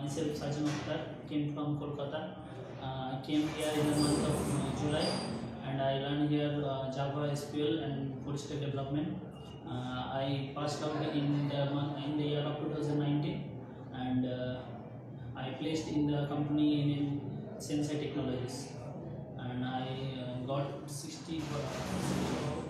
Myself Sajim Akhtar, came from Kolkata. Came here in the month of July, and I learned here Java, SQL, and full stack development. I passed out in the year of 2019, and I placed in the company in Sensei Technologies, and I got 60